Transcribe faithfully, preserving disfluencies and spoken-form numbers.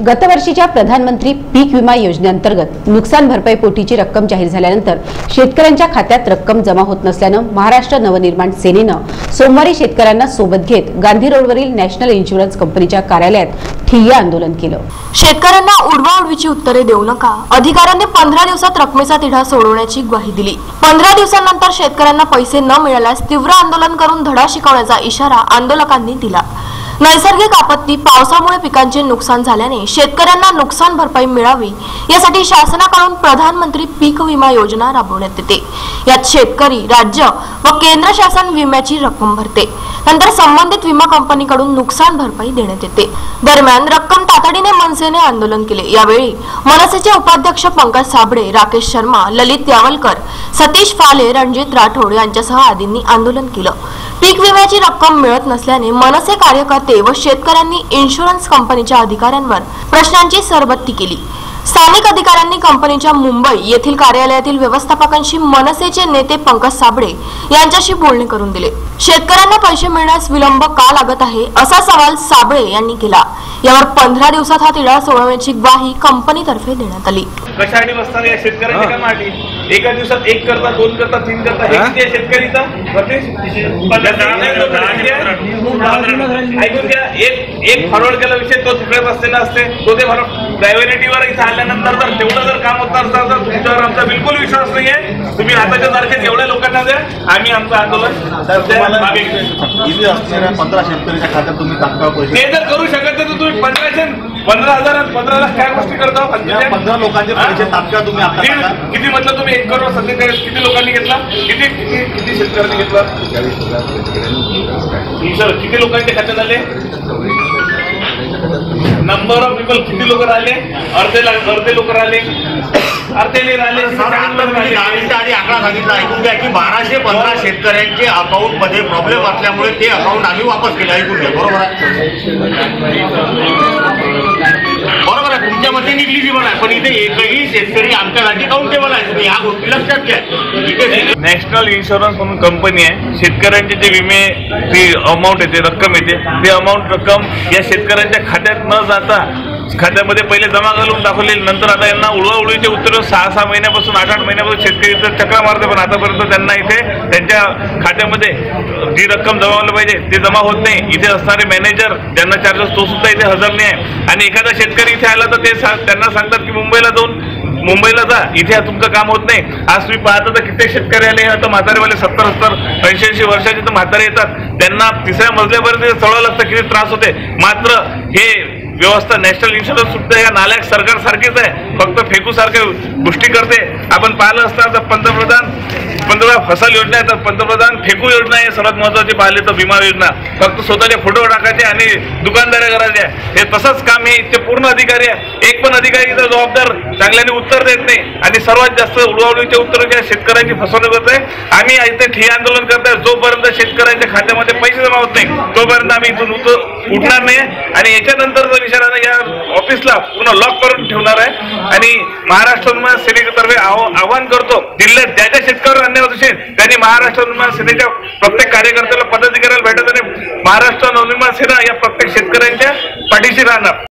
गतवर्षीच्या प्रधानमंत्री पीक विमा योजनेअंतर्गत नुकसान भरपाई पोटीची रक्कम जाहीर झाल्यानंतर शेतकऱ्यांच्या खात्यात रक्कम जमा होत नसल्यानं महाराष्ट्र नवनिर्माण सेनेनं सोमवारी शेतकऱ्यांना सोबत घेत गांधी रोडवरील नॅशनल इन्शुरन्स कंपनीच्या कार्यालयात ठिय्या आंदोलन केलं। शेतकऱ्यांना उडवाउडवीची उत्तरे देऊ नका, अधिकाऱ्यांनी पंधरा दिवसात रकमेचा तिढा सोडवण्याची ग्वाही दिली। पंधरा दिवसांनंतर शेतकऱ्यांना पैसे न मिळाल्यास तीव्र आंदोलन करून धडा शिकवण्याचा इशारा आंदोलकांनी दिला। नैसर्गिक आपत्ती, पावसामुळे पिकांचे नुकसान झाल्याने शेतकऱ्यांना नुकसान भरपाई मिळावी यासाठी शासनाकडून प्रधानमंत्री पीक विमा योजना राबवण्यात येते। यात शेतकरी, राज्य व केंद्र शासन विम्याची रक्कम भरते, नंतर संबंधित विमा कंपनीकडून नुकसान भरपाई देण्यात येते। दरम्यान रक्कम तातडीने मनसेने आंदोलन केले। यावेळी मनसेचे उपाध्यक्ष पंकज साबळे, राकेश शर्मा, ललित यावलकर, सतीश फाले, रणजित राठोड यांच्यासह आदींनी आंदोलन केलं। पीक विम्याची रक्कम मिळत नसल्याने मनसे कार्यकर्ते व शेतकऱ्यांनी इन्शुरन्स कंपनीच्या अधिकाऱ्यांवर प्रश्नांची सरबत्ती केली। स्थानिक अधिकाऱ्यांनी कंपनीच्या मुंबई येथील कार्यालयातील व्यवस्थापकांशी मनसेचे नेते पंकज साबळे यांच्याशी बोलणे करून दिले। शेतकऱ्यांना पैसे मिळण्यास विलंब का लागत आहे असा सवाल साबळे यांनी केला। यावर पंधरा दिवसात हा तिढा सोडवण्याची ग्वाही कंपनीतर्फे देण्यात आली। कशासाठी बसणार या शेतकऱ्यांच्या कामासाठी? एका दिवसात एक करता, दोन करता, तीन करता, हे किती शेतकरीचा ऐकून घ्या। एक एक फॉरवर्ड केला विषय तो तिकडे बसलेला असते, तो ते प्रायोरिटीवर इथं आल्यानंतर जर तेवढं जर काम होत असतं तर तुमच्यावर आमचा बिलकुल विश्वास नाहीये। तुम्ही आताच्या तारखेत एवढ्या लोकांना द्या, आम्ही आमचं आंदोलन इथे असणाऱ्या पंधरा शेतकऱ्यांच्या खात्यात तुम्ही तात्काळ पैसे ते जर करू शकत तर तुम्ही पंधराशे पंधरा हजार पंधरा लाख काय गोष्टी करता? पंधरा लोकांचे पैसे तात्काळ तुम्ही आता किती म्हटलं तुम्ही? एक करोड सत्तेचाळीस किती लोकांनी घेतला? किती किती किती शेतकऱ्यांनी घेतला? सर किती लोकांच्या खात्यात आले? नंबर ऑफ पीपल किती लोक राहिले? अर्धे अर्धे लोक राहिले, अर्धे नाही राहिले। आणि आकडा सांगितला ऐकून घ्या की बाराशे पंधरा शेतकऱ्यांचे अकाउंट मध्ये प्रॉब्लेम असल्यामुळे ते अकाउंट आम्ही वापस केले। ऐकून घ्या, बरोबर आहे? बरोबर आहे, तुमच्या मते निग्लिजिबल आहे, पण इथे एकही शेतकरी आमच्यासाठी काउंटेबल आहे। तुम्ही या गोष्टी लक्षात घ्या। इथे नॅशनल इन्शुरन्स म्हणून कंपनी आहे, शेतकऱ्यांचे जे विमे ती अमाऊंट येते, रक्कम येते, ते अमाऊंट रक्कम या शेतकऱ्यांच्या खात्यात न जाता खात्यामध्ये पहिले जमा घालून दाखवले, नंतर आता यांना उडवाउडवीचे उत्तर सहा सहा महिन्यापासून आठ आठ महिन्यापासून शेतकरी तर चक्रा मारते, पण आतापर्यंत त्यांना इथे त्यांच्या खात्यामध्ये जी रक्कम जमा व्हायला पाहिजे ते जमा होत नाही। इथे असणारे मॅनेजर ज्यांना चार्जेस तो सुद्धा इथे हजर नाही आहे। आणि एखादा शेतकरी इथे आला तर ते त्यांना सांगतात की मुंबईला जाऊन मुंबईला जा, इथे तुमचं काम होत नाही। आज तुम्ही पाहता तर कित्येक शेतकरी आले, आता म्हातारेवाले सत्तर सत्तर ऐंशी ऐंशी वर्षाचे तर म्हातारे येतात, त्यांना तिसऱ्या मजल्यापर्यंत चढवावं लागतं, किती त्रास होते। मात्र हे व्यवस्था नॅशनल इन्शुरन्स सुद्धा या नालायक सरकार सारखीच आहे, फक्त फेकू सारख्या गोष्टी करते। आपण पाहिलं असतं तर पंतप्रधान पंतप्रधान फसल योजना आहे, तर पंतप्रधान फेकू योजना आहे सर्वात महत्वाची पाहिली तर विमा योजना, फक्त स्वतःचे फोटो टाकायचे आणि दुकानदाऱ्या करायच्या। हे तसंच काम हे इथे पूर्ण अधिकारी आहे, एक पण अधिकारी इथं जबाबदार चांगल्याने उत्तर देत नाही आणि सर्वात जास्त उडवाउडवीचे उत्तर ज्या शेतकऱ्यांची फसवणूक होत आहे। आम्ही इथे ठिय्या आंदोलन करतोय, जोपर्यंत शेतकऱ्यांच्या खात्यामध्ये पैसे जमा होत नाही तोपर्यंत आम्ही इथून उठणार नाही। आणि याच्यानंतर विचारानं या ऑफिसला पूर्ण लॉक करून ठेवणार आहे। आणि महाराष्ट्र नवनिर्माण सेनेतर्फे आवाहन करतो, जिल्ह्यात ज्या ज्या शेतकऱ्यांवर अन्याय होत असेल त्यांनी महाराष्ट्र नवनिर्माण सेनेच्या प्रत्येक कार्यकर्त्याला पदाधिकाऱ्याला भेटत आणि महाराष्ट्र नवनिर्माण सेना या प्रत्येक शेतकऱ्यांच्या पाठीशी राहणार।